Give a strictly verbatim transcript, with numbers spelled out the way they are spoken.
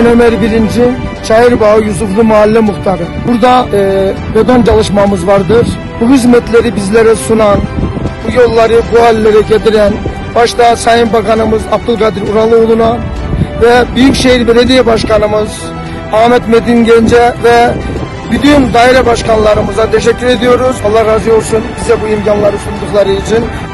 Ben Ömer Birinci, Çayırbağ Yusuflu Mahalle Muhtarı. Burada e, beton çalışmamız vardır. Bu hizmetleri bizlere sunan, bu yolları bu hallere getiren, başta Sayın Bakanımız Abdülkadir Uraloğlu'na ve Büyükşehir Belediye Başkanımız Ahmet Metin Gence ve bütün daire başkanlarımıza teşekkür ediyoruz. Allah razı olsun bize bu imkanları sundukları için.